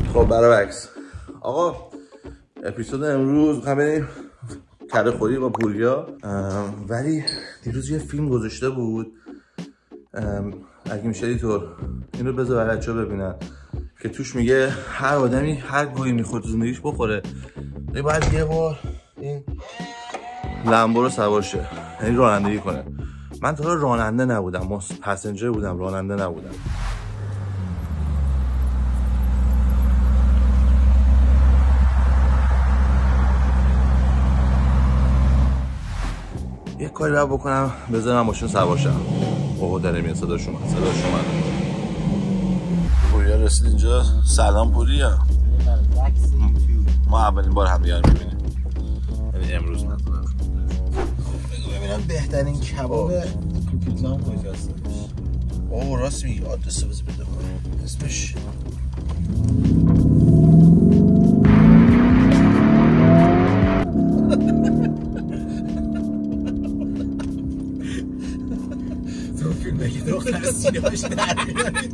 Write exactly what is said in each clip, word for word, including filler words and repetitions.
خب برعکس آقا، اپیزود امروز میخوام بریم کره خوری با پوریا، ولی دیروز یه فیلم گذاشته بود، اگه میشه اینطور این رو بذار برای بچه‌ها ببینن که توش میگه هر آدمی هر گویی میخواد تو زندگیش بخوره ولی باید یه بار این لمبو رو سوار شه، یعنی رانندگی کنه. من تا راننده نبودم، پسنجر بودم، راننده نبودم. یه کاری باید بکنم بذارم ماشین سوار شم. اوه داره میاد، صداش اومد صداش اومد پوریا رسید اینجا. سلام پوریا. ما اولین بار هم دیگر میبینیم، یعنی امروز من ببینم بهترین کباب کوپیتلام کجاست. اوه راست میگی، آدرس رو بذار بده کنم اسمش تو فیلم بگی دختر سیاهش در میاد.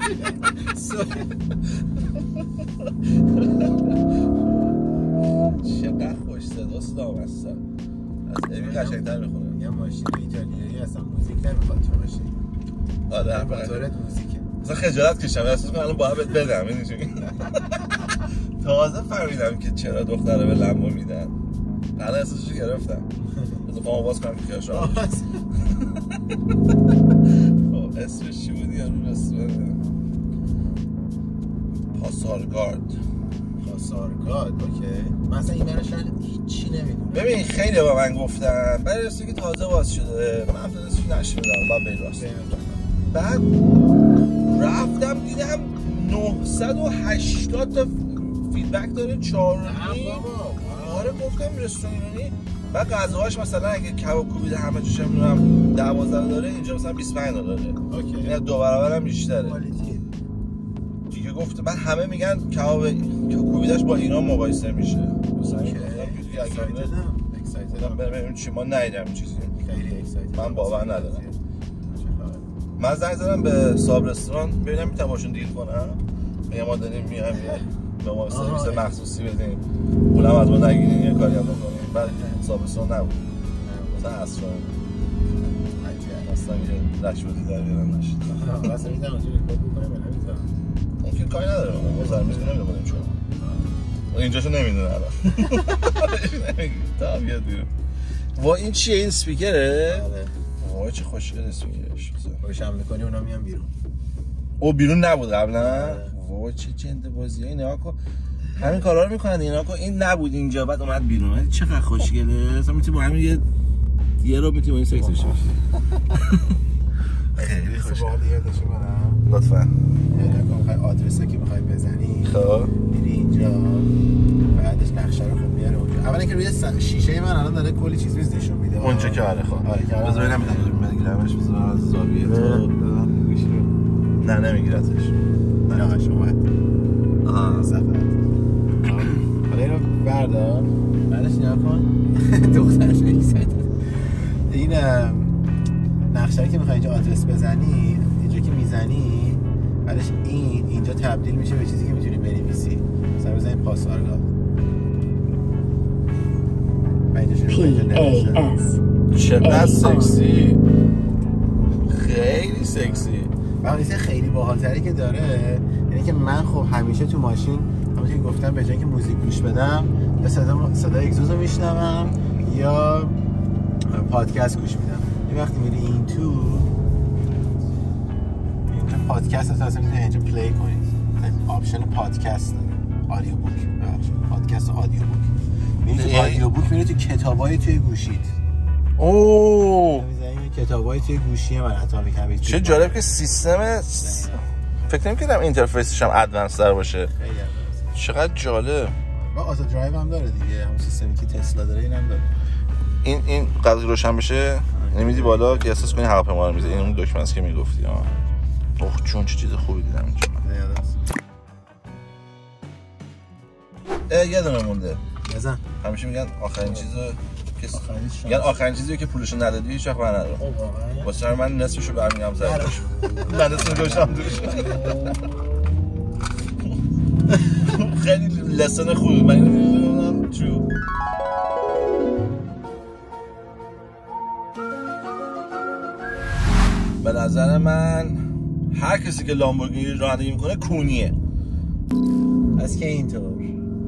چقدر خوش صداست دامسته، از امی قشنگتر میخونه. یه ماشین ایتالیایی اصلا موزیک نمیخواد تو ماشین. آره موتورت موزیکه. مثلا خجالت کشم احساس کنم الان باید بهت بدم. این تازه فهمیدم که چرا دختره به لمبو میدن. الان احساسشو گرفتم. بذار پامو باز کنم که کاش راحت. خب اسمش چی بود یا رو اسم پاسارگارد. پاسارگارد اوکی. مثلا این برای شاید هیچی نمیدونم. ببین خیلی با من گفتن برای رسیدی که تازه باز شده، من فلسفی نشیدم باید بری راست. بعد رفتم دیدم نهصد و هشتاد تا فیدبک داره، چهار و نیم. آره گفتم رستورانی. بعد غذاهاش مثلا اگه کباب کوبیده همه جوش میدونم دوازده داره، اینجا مثلا بیست و پنج داره. اوکی. این دو برابر هم بیشتره. کوالیتی. دیگه گفت بعد همه میگن کباب کوبیدهش با ایران مقایسه میشه. مثلا اوکی. اکسایتدم. اکسایتدم ببینیم چی ما ندیدیم چیزی. خیلی اکسایتد. من باور ندارم. من زنگ زدم به صاحب رستوران ببینم میتونم باشون دیل کنم. میگم ما داریم میایم به ما سرویس مخصوصی بدیم، پولم از ما نگیرین، یه کاری هم بکنیم. بعد صاحب رستوران نبود، مثلا اصلا اصلا یه رشوتی در بیارم نشید. واسه میدم اونجوری کد بکنم ولی نمیذارم. اون که کاری نداره، ما زرمیز نمیدونیم چون اینجاشو نمیدونه الان. نمیگی تا بیاد بیرون. وا این چیه؟ این اسپیکره؟ وای چه خوشگل اسپیکرش. روشن میکنی اونا میان بیرون. او بیرون نبود قبلا. وای چه جنده بازیه. اینا کن همین کارا رو میکنن. اینا کن این نبود اینجا بعد اومد بیرون. چقدر خوشگله. اصلا میتونی با همین یه یه رو میتونی با این سکس بشی. خیلی خوشگله. باحالیه داشو برام. لطفاً. اگه میخوای آدرسی که میخوای بزنی خب میری اینجا، بعدش نقشه رو خب میاره اونجا. اولا که روی شیشه من الان داره کلی چیز میز نشون میده. اونجا که آره خب. آره که بذار ببینم میگیرمش. بذار از زاویه تو. نه نمیگیرتش. من آقاش اومد. آها سفر. حالا اینو بردار. بعدش نگاه کن. دخترش اکسایتد. این نقشه که میخوای اینجا آدرس بزنی، اینجا که میزنی بعدش این اینجا تبدیل میشه به چیزی که میتونی بنویسی. مثلا بزنی پاسارگارد. پی ای اس. چقدر سکسی. خیلی سکسی. و چیز خیلی باحال‌تری که داره یعنی که من خب همیشه تو ماشین همونطور که گفتم به جای که موزیک گوش بدم یا صدا صدای اگزوز رو میشنوم یا پادکست گوش میدم. یه وقتی میری این تو اینجا پادکست رو اصلا میتونی اینجا پلی کنید. آپشن پادکست آدیو بوک ببخشید پادکست آدیو بوک میری تو آدیو بوک، میری تو کتابای توی گوشیت. اوه میذاری کتابای توی گوشی من اتمیک هابیت. چه جالب که سیستم فکر نمی‌کردم اینترفیسش هم ادوانس تر باشه. خیلی ادوانس. چقدر جالب. با آتو درایو هم داره دیگه، همون سیستمی که تسلا داره اینم داره. این این قضیه روشن بشه نمیدی بالا که احساس کنی هواپیما رو میزه. این اون دکمه است که میگفتی. ها اوه چون چه چیز خوبی دیدم اینجا. اه یه دونه مونده. بزن. همیشه میگن آخرین چیزو کس میگن آخرین چیزی که پولشو ندادی هیچ وقت من ندارم. واسه من نصفشو برمیگم زدش. من نصفشو گوشم دوش. خیلی لسن خوبی من نمیدونم چو به نظر من هر کسی که لامبورگینی رانندگی میکنه کونیه. از که اینطور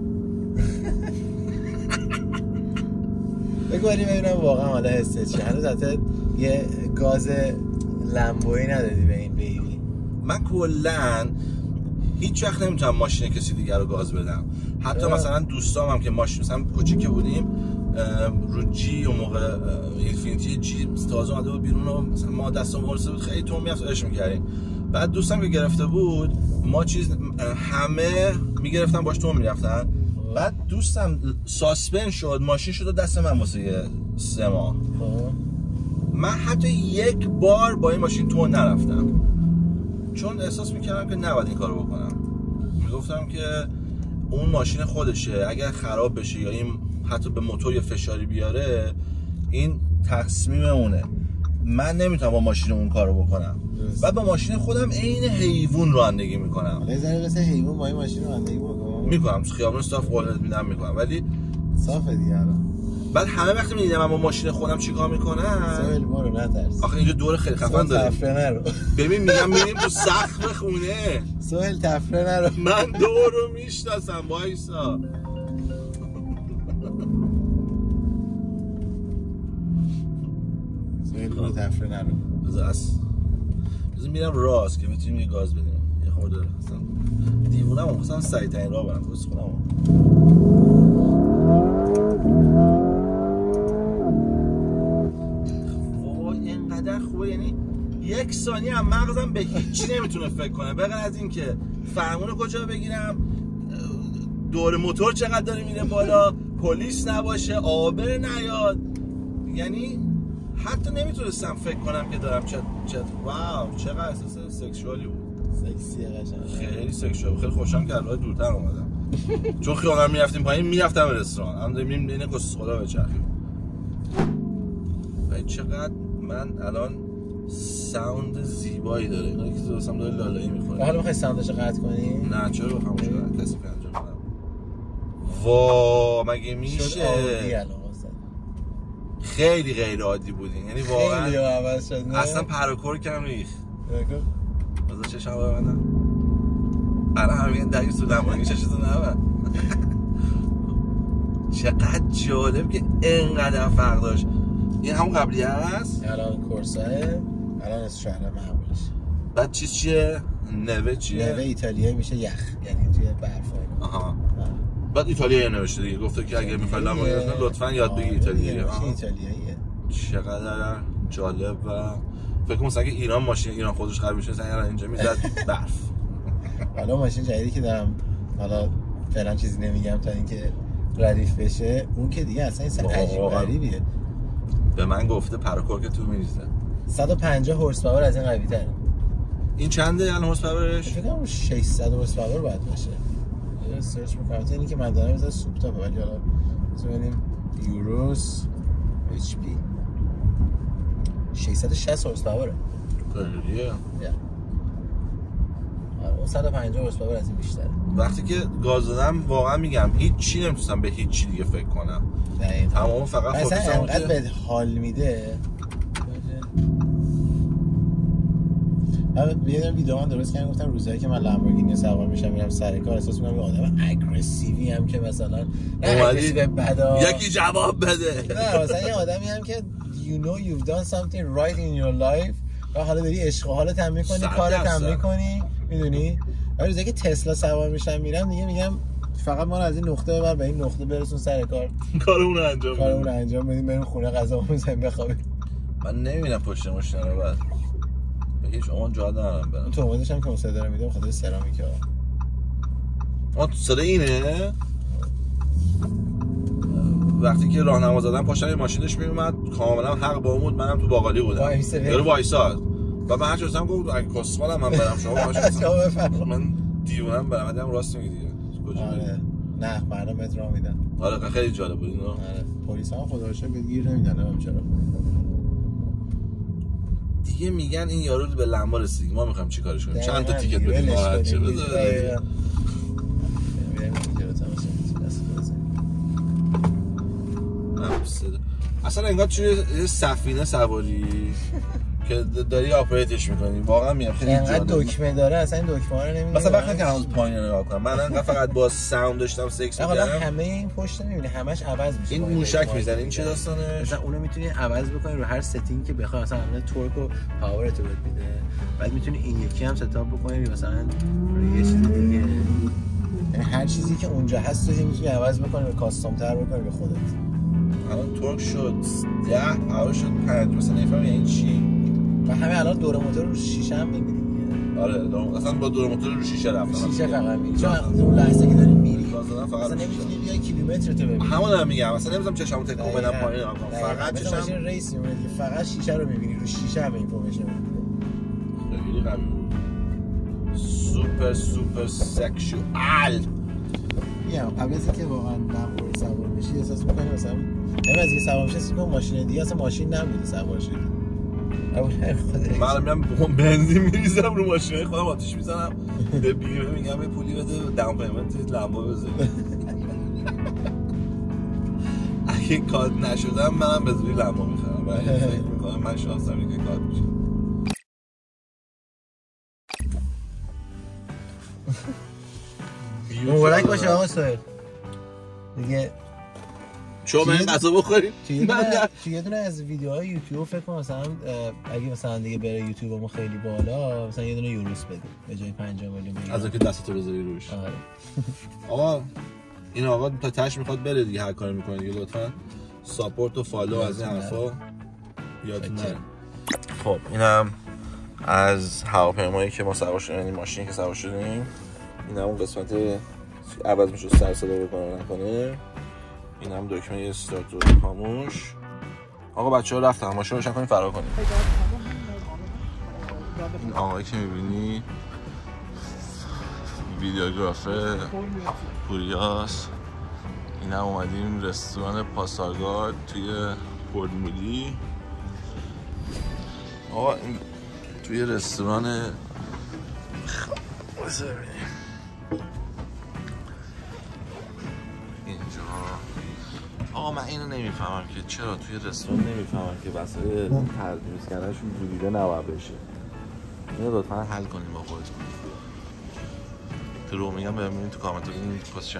بگو بریم ببینم واقعا حالا حسه چی. هنوز حتی یه گاز لمبویی ندادی به این بیبی. من کلن هیچ وقت نمیتونم ماشین کسی دیگر رو گاز بدم. حتی اه. مثلا دوستام هم که ماشین مثلا کوچیک بودیم رو جی و موقع اینفینیتی جی تازه اومده بود بیرون و مثلا ما دستم ورسه بود خیلی تو میافت عشق میکردیم. بعد دوستم که گرفته بود ما چیز همه میگرفتن باش تو میرفتن. بعد دوستم ساسپن شد ماشین شد دست من واسه سه ماه. من حتی یک بار با این ماشین تو نرفتم چون احساس میکردم که نباید این کارو بکنم. میگفتم که اون ماشین خودشه اگر خراب بشه یا این حتی به موتور یه فشاری بیاره این تصمیم اونه. من نمیتونم با ماشین اون کارو بکنم. بعد با ماشین خودم عین حیوان رانندگی میکنم. حالا زره مثل حیوان با این ماشین رانندگی بکنم میکنم خیابون صاف قولت میدم میکنم ولی صافه دیگه. بعد همه وقتی میدیدم من با ماشین خودم چیکار میکنم سهیل برو نترس. آخه اینجا دور خیلی خفن داره. تفره نرو. ببین میگم میریم تو سقف خونه. سهیل تفره نرو. من دور رو میشناسم وایسا. سهیل برو تفره نرو. بذار از بذار میرم راست که بتونیم یه گاز بدیم. یه خورده اصلا دیوونم هم خواستم سریع ترین راه برم بس خودم. وای اینقدر خوبه یعنی یک ثانیه هم مغزم به هیچی نمیتونه فکر کنه بغیر از این که فرمون کجا بگیرم دور موتور چقدر داره میره بالا پلیس نباشه آبر نیاد. یعنی حتی نمیتونستم فکر کنم که دارم چه چه واو چقدر احساس سکشوالی بود. سکسیه قشنگ. خیلی سکشوال. خیلی خوشم که راه دورتر اومدم چون خیالم میرفتیم پایین میرفتم رستوران هم داریم بین کس خدا بچرخیم. و چقدر من الان ساوند زیبایی داره اینا که دوستم داره لالایی میخوره. حالا میخوای ساوندش قطع کنی؟ نه چرا خاموش کنم کسی که انجام بدم. وا مگه میشه؟ خیلی غیر عادی بودین یعنی واقعا خیلی عوض شد. اصلا پراکور کم ریخ. بذار چشم ببندم. الان همین دقیق تو دماغی چشتون نبند. چقدر جالب که اینقدر فرق داشت. این همون قبلی هست؟ الان کورساه الان از شهر معمولش. بعد چیز چیه؟ نوه چیه؟ نوه ایتالیایی میشه یخ یعنی توی برف. آها. بعد ایتالیایی نوشته دیگه گفته که اگه میخوای لامبورگینی لطفا یاد بگی ایتالیایی. ایتالیاییه. چقدر جالب و فکر کنم اگه ایران ماشین ایران خودش خراب بشه مثلا اینجا میزد برف. حالا ماشین جدیدی که دارم حالا فعلا چیزی نمیگم تا اینکه ردیف بشه اون که دیگه اصلا این عجیب غریبیه. به من گفته پراکور که تو میریزه. صد و پنجاه هورس پاور از این قوی تره. این چنده الان هورس پاورش؟ فکر کنم ششصد هورس پاور باید باشه. یه سرچ می‌کنم تا اینی که من دارم مثلا سوپ تاپ ولی حالا ببینیم یوروس اچ پی ششصد و شصت هورس پاوره. خیلیه. یا. آره صد و پنجاه هورس پاور از این بیشتره. وقتی که گاز دادم واقعا میگم هیچ چی نمیتونستم به هیچ چی دیگه فکر کنم. تمام فقط خودم مثلا انقدر به حال میده. بعد یه ویدیو من درست کردم گفتم روزایی که من لامبورگینی سوار میشم میرم سر کار احساس میکنم یه آدم اگریسیوی هم که مثلا نه اگریسیو بدا یکی جواب بده. نه مثلا یه آدمی هم که you know you've done something right in your life و حالا داری عشق و حالت هم میکنی کارت هم میکنی میدونی. ولی روزایی که تسلا سوار میشم میرم دیگه میگم فقط ما رو از این نقطه ببر به این نقطه برسون سر کار کارمون رو انجام بدیم کارمون رو انجام بدیم بریم خونه غذا بزنیم بخوابیم. من نمیبینم پشت ماشین رو بعد به هیچ اون جا ندارم برم. تو اومدش هم که مصدر رو میدم خاطر سرامیکه ها. آه تو صدا اینه؟ وقتی که راهنما زدم پاشتن ماشینش میومد کاملا حق با بود منم تو باقالی بودم. یارو وایساد. و من هر چیزام گفت اگه کسخالم من برم شما ماشین. من دیوونم برم دیدم راست میگی دیگه. کجا آره. نه مردم مترو میدن. آره خیلی جالب بود اینو. آره. پلیس ها خدا رو شکر گیر نمیدن هم چرا. دیگه میگن این یارو به لمبا رسید ما میخوایم چیکارش کنیم چند تا تیکت بدیم راحت شه بذار اصلا انگار توی سفینه سواری که داری آپریتش میکنی. واقعا میگم خیلی انقدر دکمه داره، اصلا این دکمه ها رو نمی‌بینی. مثلا وقتی که هنوز پایین نگاه کنم من انقدر فقط با ساوند داشتم سکس می‌کردم. حالا همه این پشت نمی‌بینی، همش عوض میشه. این موشک میزنه. این چه داستانه؟ مثلا اونو میتونی عوض بکنی رو هر ستینگ که بخوای، مثلا همه تورک و پاور تو بهت میده. بعد میتونی این یکی هم ست اپ بکنی مثلا روی یه چیز دیگه. یعنی هر چیزی که اونجا هست رو میتونی عوض بکنی و کاستوم تر بکنی به خودت. الان تورک شد ده، پاور شد پنج. مثلا نمی‌فهمم یعنی چی. و همه الان دور موتور رو شیشه هم می‌بینی دیگه. آره دور اصلا با دور موتور رو شیشه رفتم. شیشه فقط می‌بینی. چون اون لحظه که داری میری فقط اصلا نمی‌تونی بیای کیلومتر تو ببینی. همون دارم میگم. مثلا نمی‌ذارم چشمو تکون بدم پایین نگاه کنم. فقط چشم ماشین ریس می‌مونه دیگه. فقط شیشه رو می‌بینی، رو شیشه هم اینفورمیشن میده. خیلی قوی بود. سوپر سوپر سکشوال. میگم قبل از اینکه واقعا نمور سوار بشی احساس می‌کنی مثلا نمی‌دونم از اینکه سوار میشه اصلا ماشین دیگه اصلا ماشین نبوده سوار شدی. من میرم بنزین میریزم رو ماشینای خودم آتیش میزنم به بیمه میگم به پولی بده داون پیمنت لامبو بزنی. اگه کارت نشدم منم به زوری لامبو میخرم. ولی فکر میکنم من شانسم اینه که کارت میشه. مبارک باشه آقا سهیل دیگه. چون من غذا بخوریم توی یه دونه از ویدیوهای یوتیوب فکر کنم مثلا اگه مثلا دیگه بره یوتیوبمون خیلی بالا مثلا یه دونه یوروس بده به جای پنج میلیون از اینکه دستتو بذاری روش. آره آقا این آقا تا تاش میخواد بره دیگه، هر کاری میکنه دیگه لطفا ساپورت و فالو از این حرفا یادتون نره. خب اینم از هواپیمایی که ما سوار شدیم، یعنی ماشینی که سوار شدیم. این هم قسمت عوض میشه سر صدا بکنه نکنه. این هم دکمه استارت و خاموش. آقا بچه‌ها رفتن، ماشین روشن کنیم فرار کنیم. این آقایی که می‌بینی ویدیوگرافر پوریاس. این هم اومدیم رستوران پاسارگارد توی پورت مودی. آقا این توی رستوران بذار ببینیم اینجا. آقا من اینو نمیفهمم که چرا توی رستوران نمیفهمم که وسایل ترمیز کردنشون جوریده نباید بشه. اینو لطفا حل کنیم با خودتون. تو رو میگم ببینید تو کامنت ببینید پوزیشنه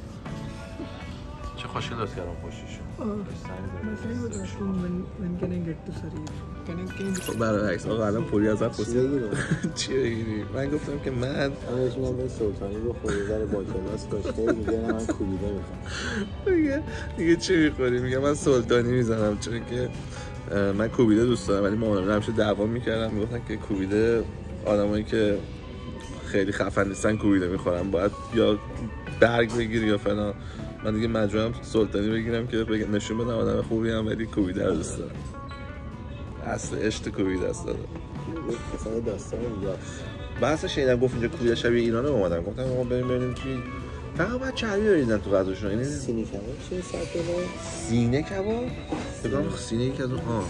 چه خوشگل درست کردم پشتشون. خب برعکس آقا الان پوری ازت پرسید چی بگیری؟ من گفتم که من همش من به سلطانی رو خوردار باکلاس داشته میگه من کوبیده میخوام. میگه میگه چی میخوری؟ میگه من سلطانی میزنم چون که من کوبیده دوست دارم. ولی مامانم همیشه دعوا میکردم، میگفتن که کوبیده آدمایی که خیلی خفن نیستن کوبیده میخورن، باید یا برگ بگیری یا فلان. من دیگه مجبورم سلطانی بگیرم که بگم نشون بدم آدم خوبی ام، ولی کوبیده رو دوست دارم. اصل عشق کوبیده است دادم. مثلا داستان اینجاست. بحث شنیدم گفت اینجا کوبیده شبیه ایرانه. اومدم گفتم آقا بریم ببینیم چی. فقط باید چربی بریزن تو غذاشون. یعنی سینه کباب چه صد دلار؟ سینه کباب؟ بگم سینه یک از اون ها.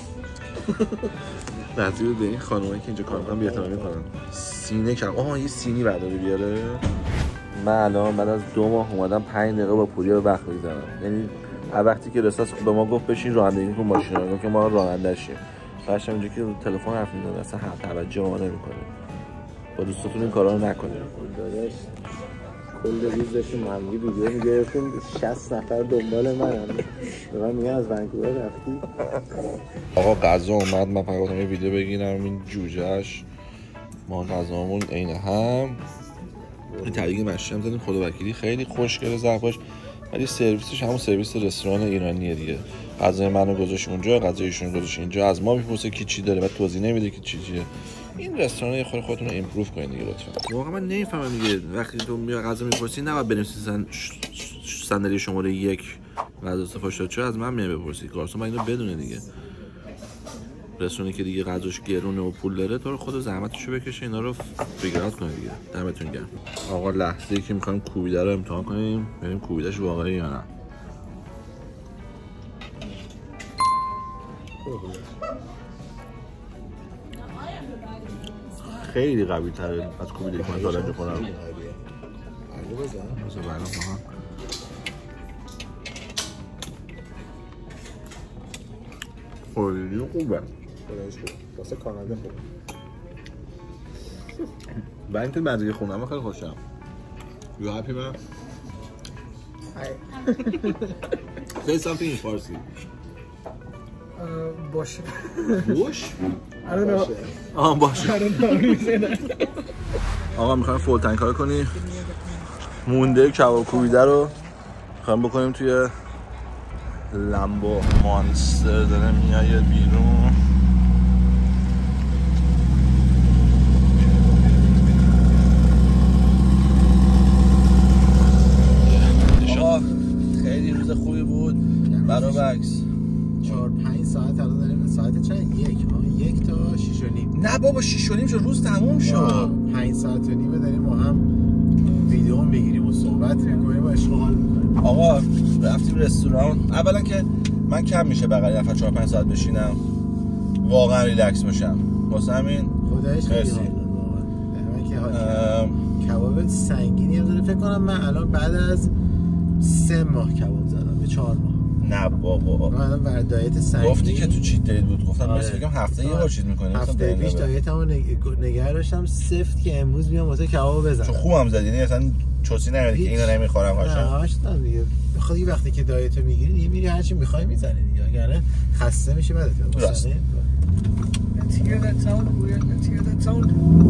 نظیر به این خانومایی که اینجا کار میکنن بی‌احترامی میکنن. سینه کباب. آها یه سینی برداری بیاره. من الان بعد از دو ماه اومدم پنج دقیقه با پوریا به وقت بگذرم. یعنی هر وقتی که رساس به ما گفت بشین رانندگی کن ماشین رو که ما راننده‌شیم. بعدش اینجا که تلفن حرف میزنه اصلا توجه ما نمیکنه. با دوستاتون این کارا رو نکنید. داداش کل روز داشتیم همگی ویدیو میگرفتیم شصت نفر دنبال منن. به من میگن از ونکوور رفتی. آقا غذا اومد. من فقط گفتم یه ویدیو بگیرم این جوجهش. ما غذامون عین هم. این طریق مشی هم زدیم خدا وکیلی خیلی خوشگله ظرفاش، ولی سرویسش همون سرویس رستوران ایرانیه دیگه. غذای منو گذاشت اونجا، غذای ایشون گذاشت اینجا. از ما میپرسه کی چی داره و توضیح نمیده که چی چیه. این رستوران یه خورده خودتون رو ایمپروو کنید دیگه لطفا. واقعا من نمیفهمم دیگه وقتی تو میای غذا میپرسی نباید بنویسی صندلی شماره یک غذا سفارش داد. چرا از من میای بپرسی؟ گارسون من اینو بدونه دیگه. رستورانی که دیگه غذاش گرونه و پول داره تو رو خود زحمتشو بکشه اینا رو فیگر اوت کنه دیگه. دمتون گرم. آقا لحظه‌ای که می‌خوایم کوبیده رو امتحان کنیم ببینیم کوبیدهش واقعی یا نه. خیلی قوی تره از کوبیده که من تا الان خورم. علی بزن. بذار برام فقط. خیلی خوبه. خدایش خوب. واسه کانادا خوب. برای اینکه مزه خونم خیلی خوشم. You happy man? Say something in Farsi. Uh, Bosch. Bosch? I don't know. آه باشه. I don't know how to say that. آقا میخوایم فول تنکار کنی. مونده کباب کوبیده رو میخوایم بکنیم توی لامبو مانستر داره میاد بیرون. آقا خیلی روز خوبی بود برای بکس. چهار پنج ساعت الان داریم. ساعت چند؟ یک یک تا شیش و نیم. نه بابا شیش و نیم شد روز تموم شد. پنج ساعت و نیمه داریم با هم ویدیو میگیریم و صحبت میکنیم و اشغال میکنیم. آقا رفتیم رستوران. اولا که من کم میشه بغل نفر چهار پنج ساعت بشینم واقعا ریلکس باشم. واسه همین خدایش خیلی حال داد واقعا. همین که حال کباب سنگینی هم داره. فکر کنم من الان بعد از سه ماه کباب زدم به چهار ماه. نه بابا من الان بر دایت سنگین. گفتی که تو چیت دارید بود. گفتم آره. مثلا بگم هفته یه بار چیت می‌کنی. هفته پیش دایتمو نگه داشتم سفت که امروز بیام واسه کباب بزنم. چون خوبم زدی. یعنی اصلا چوسی نمیاد که اینو نمیخورم هاشم. نه هاشتم دیگه. بخاطر این وقتی که دایتو میگیری دیگه میری هر چی می‌خوای میزنی دیگه. اگه خسته میشی بعد راست. Let's hear that sound. Let's hear that sound.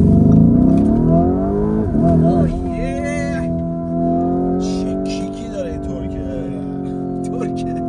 Oh yeah. چه کیکی داره این ترکه. ترکه.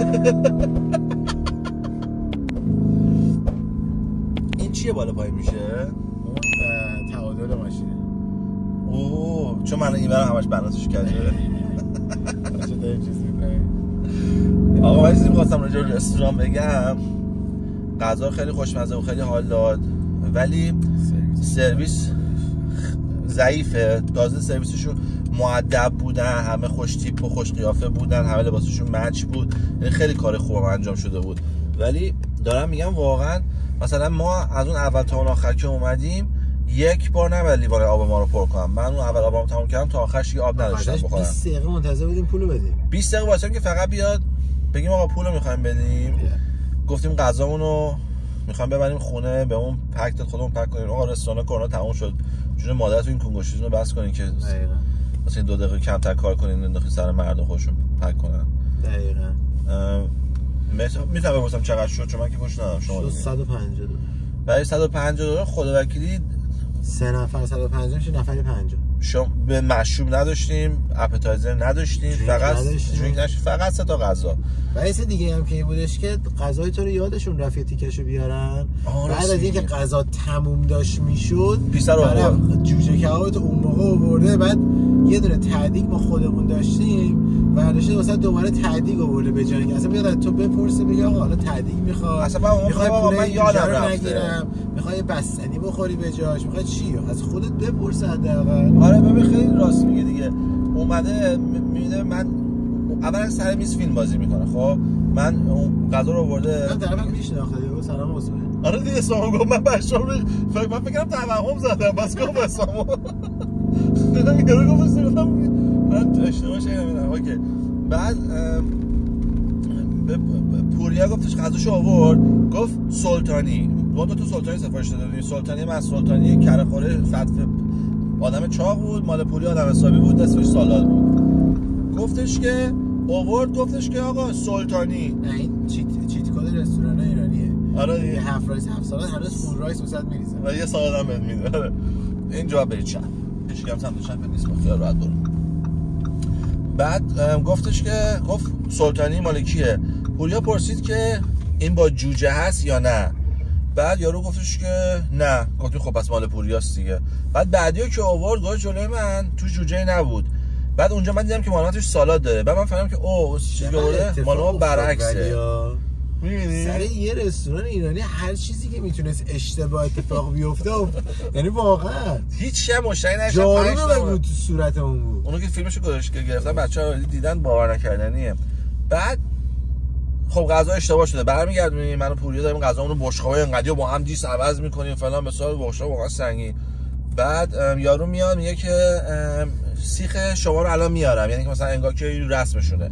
این چیه بالا پایین میشه؟ اون تعادل ماشینه. اوه چون من این برای همش بناسش کرده. چه داریم چیز میکنیم. آقا من چیزی میخواستم راجع به رستوران بگم. غذا خیلی خوشمزه و خیلی حال داد ولی سرویس ضعیفه. تازه سرویسشون مؤدب بودن، همه خوش تیپ و خوش قیافه بودن، همه لباسشون مچ بود. یعنی خیلی کار خوبم انجام شده بود. ولی دارم میگم واقعا مثلا ما از اون اول تا اون آخر که اومدیم یک بار نباید لیوان آب ما رو پر کنم. من اون اول آبامو تموم کردم تا آخرش دیگه آب نداشتم بخورم. بیست دقیقه منتظر بودیم پولو بدیم. بیست دقیقه واسه که فقط بیاد بگیم آقا پولو می‌خوایم بدیم. گفتیم غذامون رو می‌خوایم ببریم خونه، به اون پک داد خودمون پک کنیم. آقا رستوران کرونا تموم شد. جون مادرتون این کنگوشیتون رو بس کنین که دقیقاً مثلا دو دقیقه کمتر کار کنین انداخین سر مردم خودشون پک کنن. دقیقاً. میتونم بپرسم چقدر شد؟ چون من که پوش ندارم. شما صد و پنجاه دلار. برای صد و پنجاه دلار خدا وکیلی سه نفر صد و پنجاه میشه نفری پنجاه. شما به مشروب نداشتیم، اپتایزر نداشتیم، فقط درینک نداشتیم، فقط سه تا غذا. و یه دیگه هم که بودش که غذای تو رو یادشون رفت تیکشو بیارن. بعد از اینکه غذا تموم داشت میشد پیسه رو آورد. جوجه کبابت اون موقع آورده. بعد یه دونه تعدیق ما خودمون داشتیم. برداشته واسه دوباره تعدیق آورده به جای اینکه اصلا بیاد تو بپرسه بگه آقا حالا تعدیق میخواد. اصلا من میخوام آقا من یادم رفته. میخوای بستنی بخوری به جاش، میخوای چی؟ از خودت بپرس حداقل. آره ببین خیلی راست میگه دیگه. اومده میبینه من اولا سر میز فیلم بازی میکنه. خب من اون غذا رو آورده. من طرفم میشناخته دیگه. سلام حسین. آره دیگه اسمم گفت من بچه‌ام رو فکر من فکرم توهم زدم بس گفت اسمم. دیدم یارو گفت اسمم من اشتباه شدم. اوکی. بعد پوریا گفتش غذاشو آورد. گفت سلطانی. دو تا تو سلطانی سفارش دادیم. سلطانی من سلطانی کره خوره فتف آدم چاق بود. مال پوریا آدم حسابی بود. دستش سالاد بود. گفتش که آورد گفتش که آقا سلطانی. نه این چیت چیت کد رستوران ایرانیه. آره دیگه هفت رایس هفت سالاد هر روز فول رایس وسط میریزن. و یه سالاد هم بهت میده. آره. این جواب برید چپ. هیچ کم سمت چپ نیست خیال راحت برو. بعد گفتش که گفت سلطانی مال کیه؟ پوریا پرسید که این با جوجه هست یا نه. بعد یارو گفتش که نه. گفتم خب پس مال پوریاست دیگه. بعد بعدیو که آورد گفت جلوی من تو جوجه نبود. بعد اونجا من دیدم که مال توش سالاد داره. بعد من فهمیدم که اوه چیزی آورده مال ما برعکسه. می‌بینی؟ سر یه رستوران ایرانی هر چیزی که میتونست اشتباه اتفاق بیفته یعنی واقعا هیچ شی مشتری نشه. جارو رو تو صورتمون بود. اونو که فیلمشو گذاشت که گرفتن بچه‌ها دیدن باور نکردنیه. بعد خب غذا اشتباه شده. برمیگردونیم من و پوریا داریم غذامون رو بشقابای انقدی با هم دیس عوض می‌کنیم فلان بسار بشقاب واقعا سنگین. بعد یارو میاد میگه که سیخ شما رو الان میارم. یعنی که مثلا انگار که رسمشونه.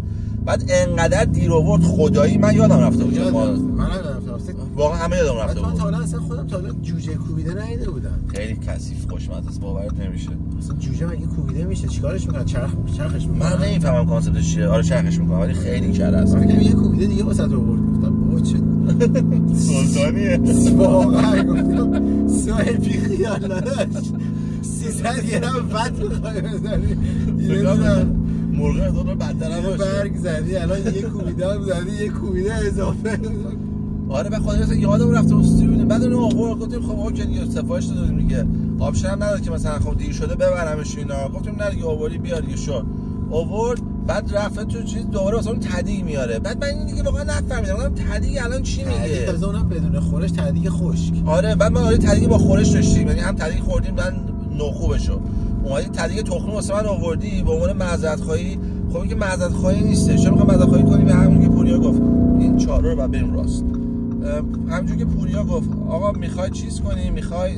بعد انقدر دیر آورد خدایی من یادم رفته بود. من یادم رفته. واقعا همه یادم رفته بود. من تا حالا اصلا خودم تا حالا جوجه کوبیده ندیده بودم. خیلی کثیف خوشمزه است، باورت نمیشه. اصلا جوجه مگه کوبیده میشه؟ چیکارش میکنن؟ چرخ چرخش میکنن؟ من نمیفهمم کانسپتش چیه. آره چرخش میکنن ولی خیلی کره است. من یه کوبیده دیگه واسه تو آورد. گفتم بابا چه سلطانیه. واقعا گفتم سوال بی خیال نداشت. سیصد گرم فت میخوای بزنی. یه مرغ از اون رو بدتر باشه. برگ زدی الان یه کوبیده هم زدی، یه کوبیده اضافه. آره به خدا مثلا یادم رفته استوری بودیم. بعد اون آورد گفتیم خب اوکی دیگه سفارش دادیم دیگه. آپشن هم نداد که مثلا خب دیر شده ببرمش اینا. گفتیم نه دیگه آوردی بیار دیگه شو. آورد بعد رفت تو چیز دوباره واسه اون تدیگ میاره. بعد من این دیگه واقعا نفهمیدم. گفتم تدیگ الان چی میگه؟ تدیگ تازه اونم بدون خورش، تدیگ خشک. آره بعد ما آره تدیگ با خورش داشتیم. یعنی هم تدیگ خوردیم بعد نوخوبه شو. اومدی تدیگ تخمی واسه من آوردی به عنوان معذرت خواهی. خب این که معذرت خواهی نیست. چرا میخوام معذرت خواهی کنی؟ به همون که پوریا گفت این چهار رو بعد بریم راست. همونجوری که پوریا گفت آقا میخوای چیز کنی؟ میخوای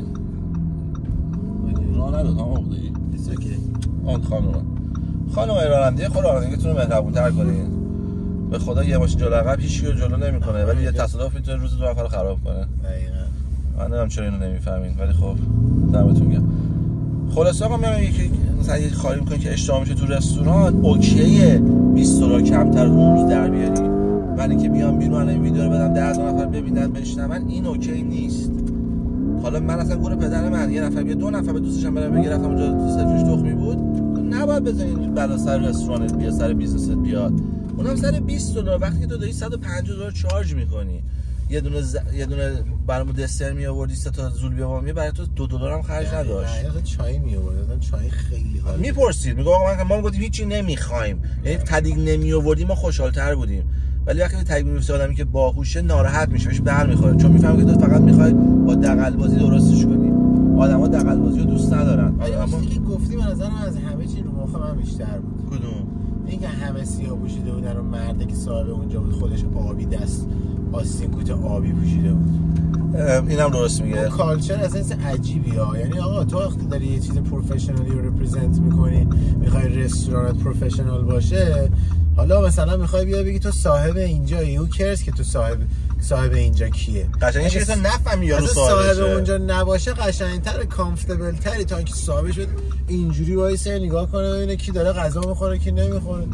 راه نداد آقا بودی؟ ایست اوکی. آن خانم خانم راننده خود رانندگیتون رو مهربون‌تر کنین. به خدا یه ماشین جلو عقب هیچ کی جلو نمیکنه ولی یه تصادف میتونه روز دو نفر رو خراب کنه. دقیقاً. من نمیدونم چرا اینو نمیفهمین ولی خب دمتون گرم. خلاصه آقا میام یکی مثلا یه کاری میکنی که اشتباه میشه تو رستوران اوکیه بیست دلار کمتر اون روز در بیاری. ولی که بیام بیرون این ویدیو رو بدم ده هزار نفر ببینن بشنون این اوکی نیست. حالا من اصلا گور پدر من یه نفر یا دو نفر به دوستش هم برام بگیرفتم اونجا تو سفرش تخمی بود نباید بزنین بالا سر رستورانت بیا سر بیزنست بیاد. اونم سر بیست دلار وقتی که تو داری صد و پنجاه دلار چارج میکنی. یه دونه ز... یه دونه برام دسر می آوردی سه تا زول بیا می برای تو دو دلار هم خرج نداشت. نه چای می آورد. چای خیلی حال. میپرسید میگه آقا من ما گفتیم هیچی نمیخوایم. یعنی تدیگ نمی آوردیم ما خوشحال‌تر بودیم. ولی وقتی تدیگ می‌رسه آدمی که باهوشه ناراحت میشه بهش بر میخوره چون میفهمه که تو فقط میخوای با دغل بازی درستش کنی. آدما دغل بازی رو دوست ندارن. اما چیزی که گفتی من نظرم از همه چی رو مخ من بیشتر بود. کدوم؟ اینکه همه سیاه پوشیده بودن و مرده که صاحب اونجا بود خودش آبی دست آستین کوت آبی پوشیده بود. اینم درست میگه. اون کالچر اصلا چیز عجیبیه ها. یعنی آقا تو وقتی داری یه چیز پروفشنالی رو رپرزنت میکنی میخوای رستورانت پروفشنال باشه حالا مثلا میخوای بیا بگی تو صاحب اینجایی او کیرز که تو صاحب صاحب اینجا کیه قشنگ چیزی که نفهمی یارو صاحب اونجا نباشه قشنگتر کامفتبل تری تا اینکه صاحب شد اینجوری وایسه نگاه کنه ببینه کی داره غذا میخوره کی نمیخوره.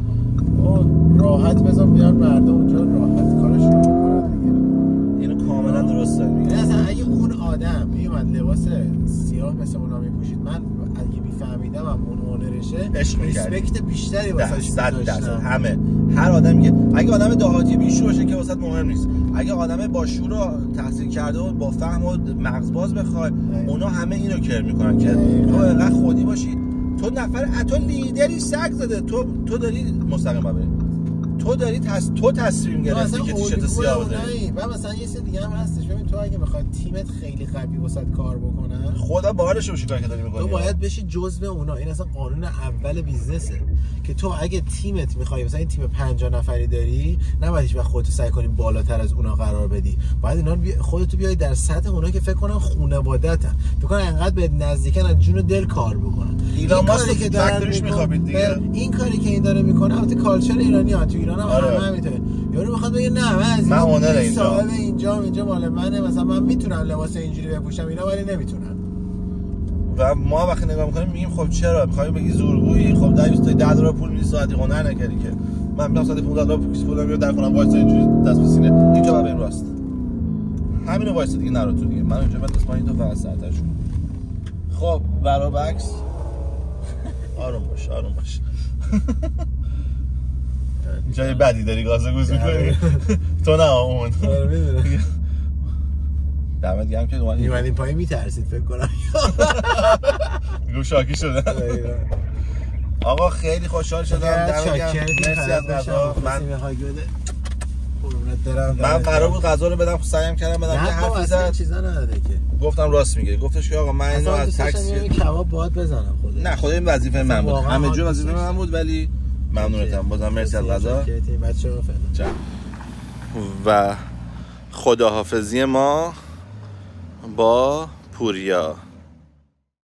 راحت بزن بیان مردم اونجا راحت کارشون رو بکنن دیگه. اینو کاملا درست داری میگی. مثلا اگه اون آدم میومد لباس سیاه مثل اونا میپوشید من اگه میفهمیدم هم اون اونرشه ریسپکت بیشتری واسش داشتم. همه هر آدمی که اگه آدم دهاتی بیشور باشه که واسط مهم نیست. اگه آدم با شور و تحصیل کرده و با فهم و مغزباز بخوای اونا همه اینو کر میکنن که تو انقدر خودی باشی. تو نفر تو لیدری سگ زده تو تو داری مستقیم ببری. تو داری تص... تو تصمیم گرفتی که تیشرت سیاه بزنی. و مثلا یه سری دیگه هم هستش. ببین تو اگه بخواد تیمت خیلی قوی واسط کار بکنه خدا بارش رو چیکار که داری می‌کنی. تو باید بشی جزء اونا. این اصلا قانون اول بیزنسه که تو اگه تیمت می‌خوای مثلا این تیم پنجاه نفری داری نباید هیچ وقت خودت سعی کنی بالاتر از اونا قرار بدی. باید اینا بی... خودت بیای در سطح اونا که فکر کنن خانواده‌تن. فکر کنن انقدر به نزدیکن از جون و دل کار بکنن. ایران ماست که فکتوریش می‌خوابید دیگه. این کاری که این داره میکنه البته کالچر ایرانی‌ها تو ایران هم همه همینطوره. یارو میخواد بگه نه من از من اونر اینجا صاحب اینجا اینجا مال منه مثلا من میتونم لباس اینجوری بپوشم اینا ولی نمیتونن. و ما وقتی نگاه میکنیم میگیم خب چرا میخوای بگی زورگویی خب ده بیست ده دلار پول میدی ساعتی هنر نکردی که من میام ساعت پانزده دلار پول میدم در خونم وایس اینجوری دست به سینه اینجا با بین راست همینو وایس دیگه نرو تو دیگه من اونجا من دست پایین تو فقط ساعتشون. خب برا بکس آروم باش آروم باش. جای بدی داری گازه گوز میکنی تو نه اون دمت گرم که اومدیم پایین میترسید فکر کنم میگم شاکی شدم. آقا خیلی خوشحال شدم دمت گرم مرسی از غذا. من من قرار بود غذا رو بدم سعیم کردم بدم یه حرفی زد چیزا نداده که گفتم راست میگه گفتش که آقا من اینو از تاکسی کباب باید بزنم خودت. نه خدا این وظیفه من بود همه جو وظیفه من بود ولی ممنونتم بازم مرسی از غذا و خداحافظی ما با پوریا.